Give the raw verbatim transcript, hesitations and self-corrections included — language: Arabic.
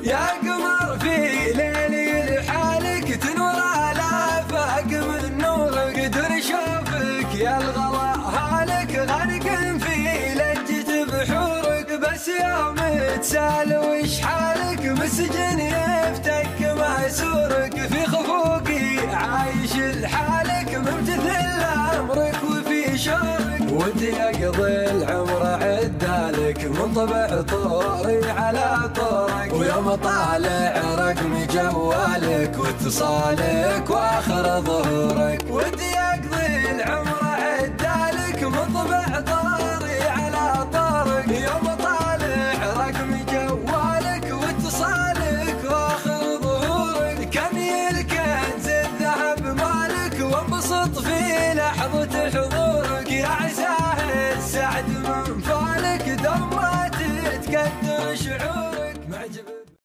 يا قمر في ليلي لحالك تنور الافاق من نورك، قدر اشوفك يا الغلا هالك غرق في لجة بحورك، بس يوم تسال وش حالك مسجن يفتك ماسورك، في خفوقي عايش لحالك ممتثل امرك وفي شورك، وانت يقضي العمر عدالك من طبع طوري على طورك، ويوم طالع رقم جوالك واتصالك واخر ظهورك، وانت يقضي العمر عدالك من طبع طورك